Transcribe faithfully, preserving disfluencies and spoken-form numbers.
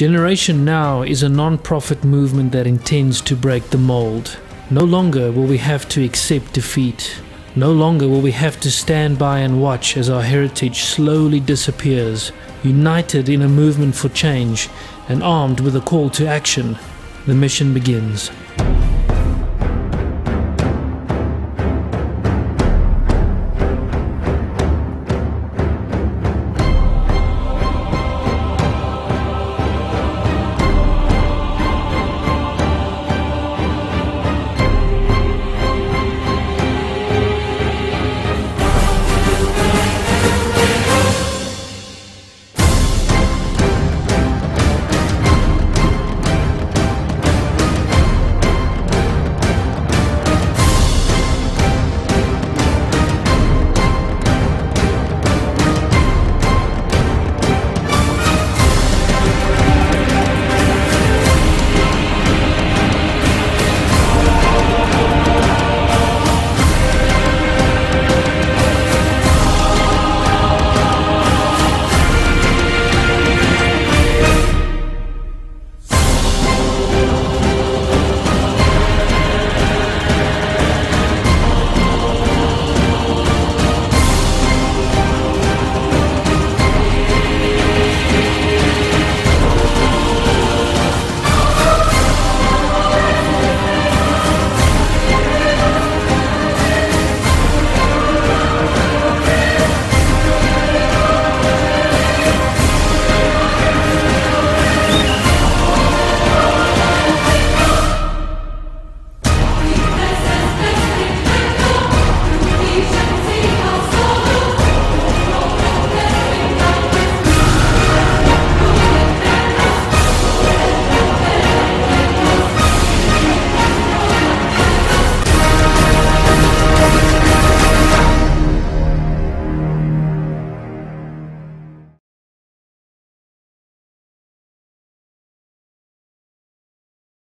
Generation Now is a non-profit movement that intends to break the mold. No longer will we have to accept defeat. No longer will we have to stand by and watch as our heritage slowly disappears. United in a movement for change and armed with a call to action, the mission begins.